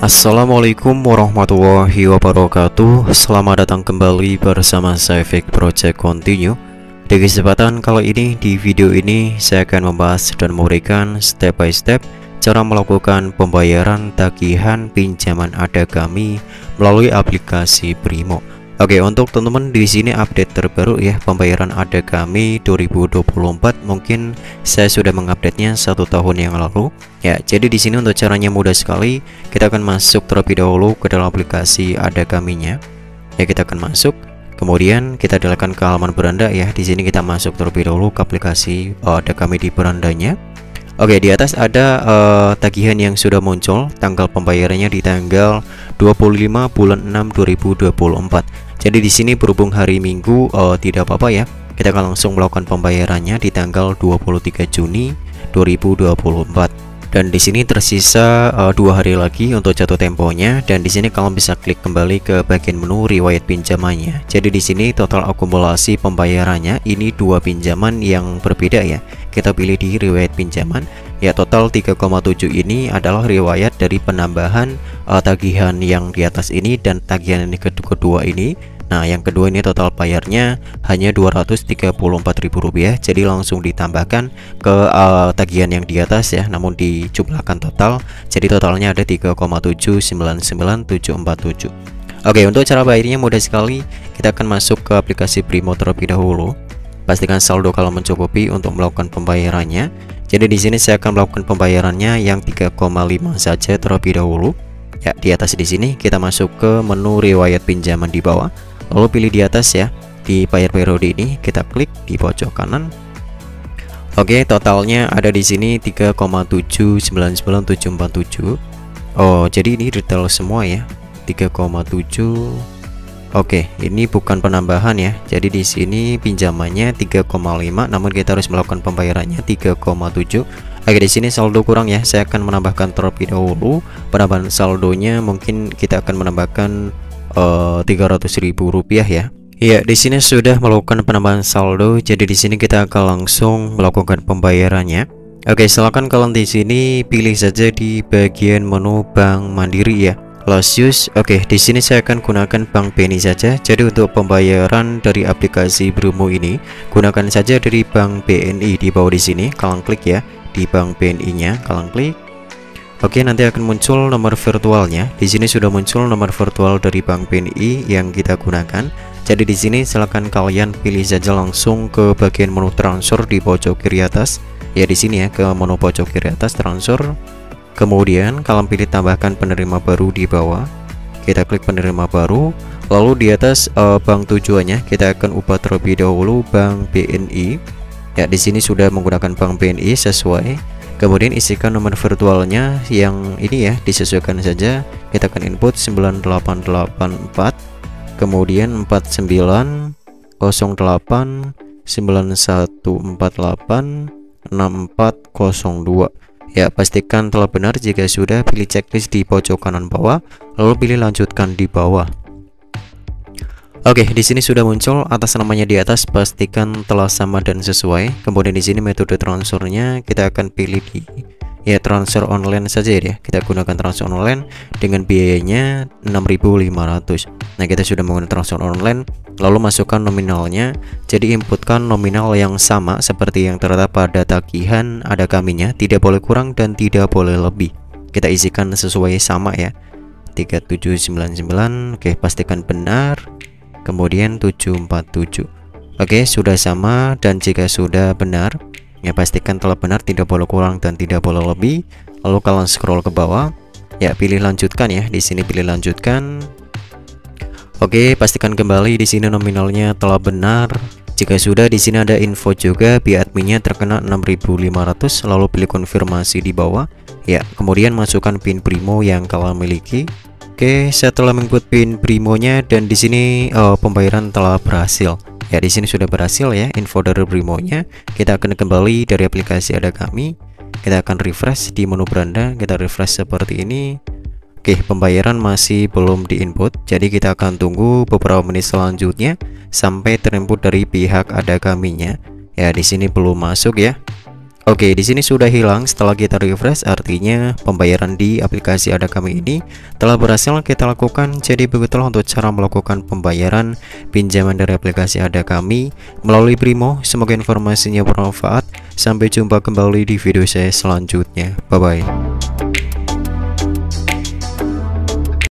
Assalamualaikum warahmatullahi wabarakatuh. Selamat datang kembali bersama saya Fake Project Continue. Di kesempatan kali ini, di video ini saya akan membahas dan memberikan step by step cara melakukan pembayaran tagihan pinjaman ada kami melalui aplikasi Brimo. Oke, untuk teman-teman di sini update terbaru ya, pembayaran ada kami 2024. Mungkin saya sudah mengupdate-nya 1 tahun yang lalu. Ya, jadi di sini untuk caranya mudah sekali. Kita akan masuk terlebih dahulu ke dalam aplikasi ada kaminya. Ya, kita akan masuk. Kemudian kita silakan ke halaman beranda ya. Di sini kita masuk terlebih dahulu ke aplikasi ada kami di berandanya. Oke, di atas ada tagihan yang sudah muncul, tanggal pembayarannya di tanggal 25 bulan 6 2024. Jadi di sini berhubung hari Minggu tidak apa-apa ya. Kita akan langsung melakukan pembayarannya di tanggal 23 Juni 2024. Dan di sini tersisa 2 hari lagi untuk jatuh temponya, dan di sini kalian bisa klik kembali ke bagian menu riwayat pinjamannya. Jadi di sini total akumulasi pembayarannya ini 2 pinjaman yang berbeda ya. Kita pilih di riwayat pinjaman. Ya, total 3,7 ini adalah riwayat dari penambahan tagihan yang di atas ini dan tagihan yang kedua ini. Nah, yang kedua ini total bayarnya hanya Rp234.000, jadi langsung ditambahkan ke tagihan yang di atas ya, namun dijumlahkan total, jadi totalnya ada 3,799747. Oke, untuk cara bayarnya mudah sekali. Kita akan masuk ke aplikasi Brimo terlebih dahulu. Pastikan saldo kalau mencukupi untuk melakukan pembayarannya. Jadi di sini saya akan melakukan pembayarannya yang 3,5 saja terlebih dahulu. Ya, di atas di sini kita masuk ke menu riwayat pinjaman di bawah. Lalu pilih di atas ya, di bayar periode ini kita klik di pojok kanan. Oke, totalnya ada di sini 3,799747. Oh, jadi ini detail semua ya. 3,7. Oke, ini bukan penambahan ya. Jadi di sini pinjamannya 3,5, namun kita harus melakukan pembayarannya 3,7. Oke, di sini saldo kurang ya. Saya akan menambahkan terlebih dahulu. Penambahan saldonya mungkin kita akan menambahkan Rp300.000 ya. Iya, di sini sudah melakukan penambahan saldo. Jadi di sini kita akan langsung melakukan pembayarannya. Oke, silakan kalian di sini pilih saja di bagian menu Bank Mandiri ya. Last use. Oke, di sini saya akan gunakan Bank BNI saja. Jadi untuk pembayaran dari aplikasi Brimo ini, gunakan saja dari Bank BNI di bawah di sini. Kalian klik ya di Bank BNI-nya, kalian klik. Oke, nanti akan muncul nomor virtualnya. Di sini sudah muncul nomor virtual dari Bank BNI yang kita gunakan. Jadi di sini silakan kalian pilih saja langsung ke bagian menu transfer di pojok kiri atas. Ya, di sini ya, ke menu pojok kiri atas transfer. Kemudian kalian pilih tambahkan penerima baru di bawah. Kita klik penerima baru. Lalu di atas bank tujuannya kita akan ubah terlebih dahulu Bank BNI. Ya, di sini sudah menggunakan Bank BNI sesuai. Kemudian isikan nomor virtualnya yang ini ya, disesuaikan saja. Kita akan input 9884, kemudian 4908 9148 6402. Ya, pastikan telah benar. Jika sudah, pilih checklist di pojok kanan bawah, lalu pilih lanjutkan di bawah. Oke, di sini sudah muncul atas namanya di atas, pastikan telah sama dan sesuai. Kemudian di sini metode transfernya kita akan pilih di ya transfer online saja ya. Kita gunakan transfer online dengan biayanya 6.500. Nah, kita sudah menggunakan transfer online, lalu masukkan nominalnya. Jadi inputkan nominal yang sama seperti yang terdapat pada tagihan ada kaminya, tidak boleh kurang dan tidak boleh lebih. Kita isikan sesuai sama ya. 3799. Oke, pastikan benar. Kemudian 747. Oke, sudah sama, dan jika sudah benar ya pastikan telah benar, tidak boleh kurang dan tidak boleh lebih. Lalu kalian scroll ke bawah ya, pilih lanjutkan ya. Di sini pilih lanjutkan. Oke, pastikan kembali di sini nominalnya telah benar. Jika sudah, di sini ada info juga biaya adminnya terkena 6.500. Lalu pilih konfirmasi di bawah ya. Kemudian masukkan PIN Brimo yang kalian miliki. Oke, saya telah mengikut PIN Brimonya, dan di sini pembayaran telah berhasil. Ya, di sini sudah berhasil ya info dari Brimonya. Kita akan kembali dari aplikasi ada kami. Kita akan refresh di menu beranda. Kita refresh seperti ini. Oke, pembayaran masih belum diinput. Jadi kita akan tunggu beberapa menit selanjutnya sampai terinput dari pihak ada kaminya. Ya, di sini belum masuk ya. Oke, di sini sudah hilang setelah kita refresh, artinya pembayaran di aplikasi Ada Kami ini telah berhasil kita lakukan. Jadi begitulah untuk cara melakukan pembayaran pinjaman dari aplikasi Ada Kami melalui Brimo. Semoga informasinya bermanfaat. Sampai jumpa kembali di video saya selanjutnya. Bye bye.